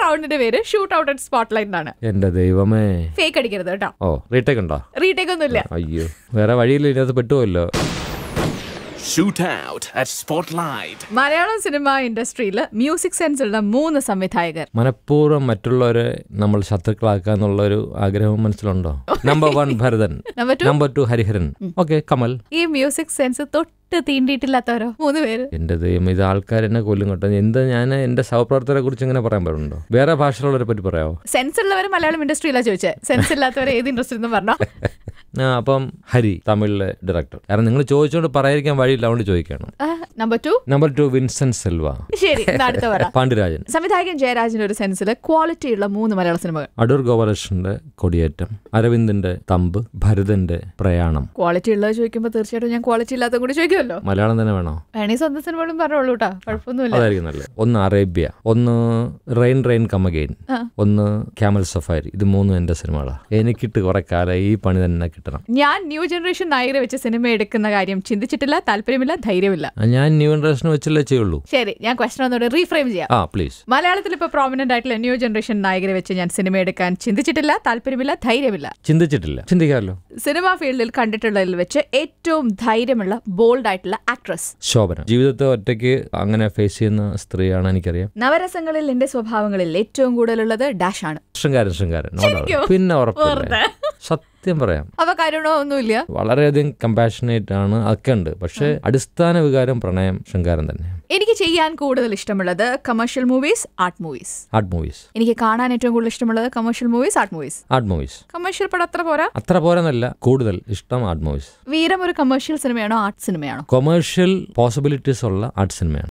റൗണ്ടിന്റെ പേര് shoot out at spotlight എന്നാണ്. എന്റെ ദൈവമേ, ഫേക്ക് അടിക്കരുത് കേട്ടോ. ഓ റീടേക്ക് ഉണ്ടോ? റീടേക്ക് ഒന്നുമില്ല. അയ്യോ, വേറെ വഴിയില്ല, ഇതിനകത്ത് പെട്ടുപോയല്ലോ. Shoot out at Spotlight. Malayalam സിനിമ ഇൻഡസ്ട്രിയിൽ മ്യൂസിക് സെൻസ് ഉള്ള 3 സംവിധായകർ. മനഃപൂർവ്വം മറ്റുള്ളവരെ നമ്മൾ ശത്രുക്കളാക്കാന്നുള്ള ഒരു ആഗ്രഹം മനസ്സിലുണ്ടോ? Number 1 Bharathan, number 2 Hariharan, okay Kamal. ഈ മ്യൂസിക് സെൻസ് തൊട്ട് തീണ്ടിയിട്ടില്ലാത്തവരോ 3 പേര്. എന്റെ ദൈവം, ഇത് ആൾക്കാർ എന്നെ കൊല്ലും കേട്ടോ. എന്താ ഞാൻ എന്റെ സഹപ്രവർത്തകരെ കുറിച്ച് ഇങ്ങനെ പറയാൻ പാടുണ്ടോ? വേറെ ഭാഷകളുള്ളവരെ പറ്റി പറയാമോ? സെൻസ് ഉള്ളവർ മലയാളം ഇൻഡസ്ട്രിയിലാണ് ചോദിച്ചത്, സെൻസ് ഇല്ലാത്തവരെ ഏത് ഇൻഡസ്ട്രി എന്ന് പറഞ്ഞോ? അപ്പം ഹരി, തമിഴിലെ ഡയറക്ടർ. കാരണം നിങ്ങൾ ചോദിച്ചോണ്ട് പറയാതിരിക്കാൻ വഴിയില്ല, അതുകൊണ്ട് ചോദിക്കണം. Number 2 Vincent Selva. ശരി, അടുത്ത പറ. പാണ്ഡ്യരാജൻ. സംവിധായകൻ ജയരാജിന്റെ ഒരു സെൻസിൽ ക്വാളിറ്റി ഉള്ള 3 മലയാള സിനിമകൾ. അടൂർ ഗോപാലകൃഷ്ണന്റെ കൊടിയേറ്റം, അരവിന്ദിന്റെ തമ്പ്, ഭരതന്റെ പ്രയാണം. ക്വാളിറ്റി ഉള്ളത് ചോദിക്കുമ്പോൾ തീർച്ചയായിട്ടും ഞാൻ ക്വാളിറ്റി ഇല്ലാത്ത കൂടി ചോദിക്കുമല്ലോ. മലയാളം തന്നെ വേണോ? വേണേ സ്വന്തം സിനിമകളും പറഞ്ഞോളൂ കേട്ടോ, കുഴപ്പമൊന്നുമില്ല. അതായിരിക്കും നല്ലത്. ഒന്ന് അറേബ്യ, ഒന്ന് റെയിൻ കം അഗെയിൻ, ഒന്ന് ക്യാമൽ സഫാരി. ഇത് 3 എന്റെ സിനിമകളാണ്. എനിക്കിട്ട് കുറെ കാലം ഈ പണി തന്നെ കിട്ടണം. ഞാൻ ന്യൂ ജനറേഷൻ നായകരെ വെച്ച് സിനിമ എടുക്കുന്ന കാര്യം ചിന്തിച്ചിട്ടില്ല, താല്പര്യമില്ല, ധൈര്യമില്ല. ഞാൻ ന്യൂ ജനറേഷൻ വെച്ചല്ലേ ചെയ്യുള്ളൂ. ശരി, ഞാൻ ക്വസ്റ്റൻ ഒന്നുകൂടെ റീഫ്രെയിം ചെയ്യാം. പ്ലീസ്. മലയാളത്തിൽ ഇപ്പൊ പ്രോമിനന്റ് ആയിട്ടുള്ള ന്യൂ ജനറേഷൻ നായകരെ വെച്ച് ഞാൻ സിനിമ എടുക്കാൻ ചിന്തിച്ചിട്ടില്ല, താല്പര്യമില്ല, ധൈര്യമില്ല. ചിന്തിച്ചിട്ടില്ല, ചിന്തിക്കാമല്ലോ. സിനിമാ ഫീൽഡിൽ കണ്ടിട്ടുള്ളതിൽ വെച്ച് ഏറ്റവും ധൈര്യമുള്ള ബോൾഡ് ആയിട്ടുള്ള ആക്ട്രസ് ശോഭന. ജീവിതത്തെ ഒറ്റയ്ക്ക് അങ്ങനെ ഫേസ് ചെയ്യുന്ന സ്ത്രീയാണ് എനിക്കറിയാം. നവരസങ്ങളിൽ എന്റെ സ്വഭാവങ്ങളിൽ ഏറ്റവും കൂടുതലുള്ളത് ഡാഷ് ആണ്. ശൃംഗാരൻ പിന്നെ ഉറപ്പില്ല, സത്യം പറയാം. അവ കരുണോ ഒന്നുമില്ല, വളരെയധികം കമ്പാഷനേറ്റ് ആണ്, ഒക്കെ ഉണ്ട്. പക്ഷെ അടിസ്ഥാന വികാരം പ്രണയം, ശൃംഗാരം തന്നെ. എനിക്ക് ചെയ്യാൻ കൂടുതൽ ഇഷ്ടമുള്ളത് കമേഴ്ഷ്യൽ മൂവീസ്, ആർട്ട് മൂവീസ്. എനിക്ക് കാണാൻ ഏറ്റവും കൂടുതൽ ഇഷ്ടമുള്ളത് commercial movies, art movies. Commercial പടം അത്ര പോരാന്നല്ല, കൂടുതൽ ഇഷ്ടം ആർട്ട് മൂവീസ്. വീരം ഒരു കമേഴ്ഷ്യൽ സിനിമയാണോ ആർട്ട് സിനിമയാണോ? കൊമേഴ്ഷ്യൽ പോസിബിലിറ്റീസ് ഉള്ള ആർട്ട് സിനിമയാണ്.